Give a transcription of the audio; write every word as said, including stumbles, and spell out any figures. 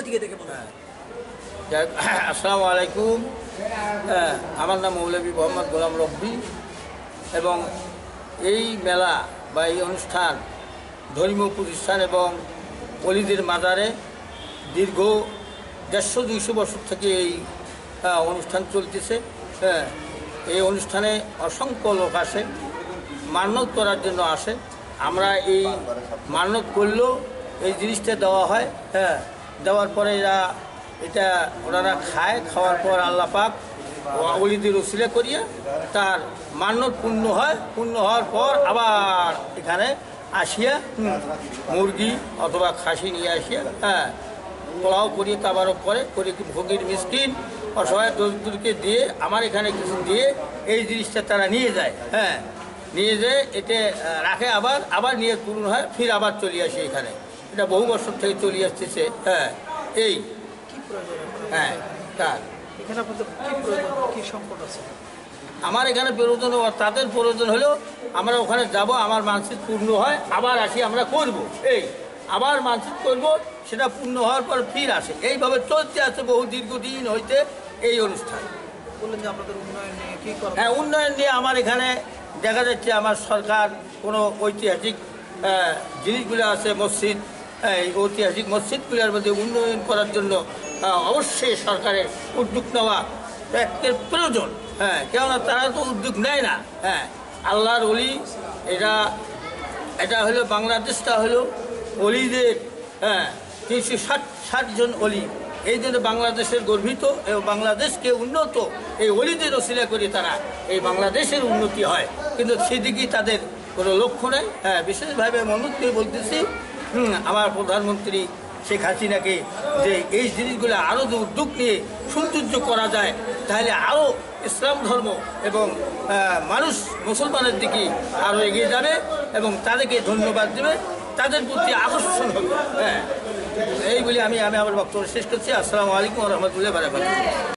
দিকে থেকে বলেন। আসসালামু আলাইকুম, আমার নাম মৌলভী মোহাম্মদ গোলাম রব্বি এবং এই মেলা বা এই অনুষ্ঠান ধর্মীয় প্রতিষ্ঠান এবং অলিদের মাজারে দীর্ঘ দেড়শো দুইশো বছর থেকে এই অনুষ্ঠান চলতেছে। হ্যাঁ, এই অনুষ্ঠানে অসংখ্য লোক আসে, মান্যত করার জন্য আসে। আমরা এই মান্যত করলেও এই জিনিসটা দেওয়া হয়। হ্যাঁ, দেওয়ার পরে এরা এটা ওনারা খায়, খাওয়ার পর আল্লাহ পাক ওলিদের ওসিলা করিয়া তার মান্যত পূর্ণ হয়। পূর্ণ হওয়ার পর আবার এখানে আসিয়া মুরগি অথবা খাসি নিয়ে আসিয়া হ্যাঁ পোলাও করিয়ে তাবারও করে করে ভোগীর মিসকিন অসহায় দরিদ্রকে দিয়ে আমার এখানে কিছু দিয়ে এই জিনিসটা তারা নিয়ে যায়। হ্যাঁ, নিয়ে যেয়ে এতে রাখে, আবার আবার নিয়ে পূর্ণ হয়, ফির আবার চলে আসে এখানে। এটা বহু বছর থেকে চলে আসতেছে। হ্যাঁ, এই হ্যাঁ তার এখানে আপনাদের কি প্রয়োজন, কি সংকট আছে? আমার এখানে প্রয়োজন, তাদের প্রয়োজন হলেও আমরা ওখানে যাব, আমার মানসিক পূর্ণ হয়, আবার আসি আমরা করব। এই আবার মানসিক করব, সেটা পূর্ণ হওয়ার পর ফির আসে। এইভাবে চলতে আছে বহু দীর্ঘদিন হইতে এই অনুষ্ঠান। বললেন যে আপনাদের উন্নয়ন নিয়ে কী করা? হ্যাঁ, উন্নয়ন নিয়ে আমার এখানে দেখা যাচ্ছে আমার সরকার কোনো ঐতিহাসিক জিনিসগুলো আছে, মসজিদ, এই ঐতিহাসিক মসজিদগুলোর মধ্যে উন্নয়ন করার জন্য অবশ্যই সরকারের উদ্যোগ নেওয়া ব্যক্তির প্রয়োজন। হ্যাঁ, কেননা তারা তো উদ্যোগ নেয় না। হ্যাঁ, আল্লাহর অলি, এটা এটা হলো বাংলাদেশটা হলো অলিদের, হ্যাঁ তিনশো ষাট ষাট জন অলি। এই জন্য বাংলাদেশের গর্বিত এবং বাংলাদেশকে উন্নত এই অলিদের ওসিলা করে তারা এই বাংলাদেশের উন্নতি হয়, কিন্তু সেদিকেই তাদের কোনো লক্ষ্য নেই। হ্যাঁ, বিশেষভাবে মনোনীত করে বলতেছি হুম আমার প্রধানমন্ত্রী শেখ হাসিনাকে যে এই জিনিসগুলো আরও যে উদ্যোগ নিয়ে সৌন্দর্য করা যায়, তাহলে আরও ইসলাম ধর্ম এবং মানুষ মুসলমানের দিকে আরও এগিয়ে যাবে এবং তাদেরকে ধন্যবাদ দেবে, তাদের প্রতি আকর্ষণ হবে। হ্যাঁ, এইগুলি আমি আমি আমার বক্তব্য শেষ করছি। আসসালামু আলাইকুম ওয়া রাহমাতুল্লাহি ওয়া বারাকাতুহু।